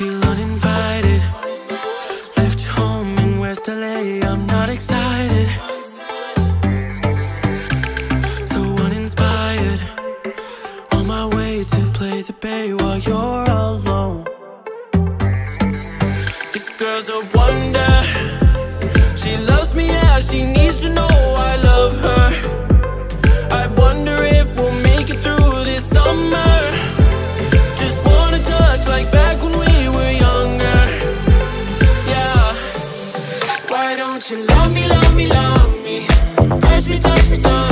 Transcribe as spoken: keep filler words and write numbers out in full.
feel uninvited. Left home in West L A, I'm not excited. So uninspired, on my way to play the bay while you're alone. This girl's a wonder. She loves me, yeah, she needs to know I love her. I wonder if we'll make it through this summer. Just wanna touch like back when we were younger. Yeah. Why don't you love me, love me, love me? Touch me, touch me, touch me.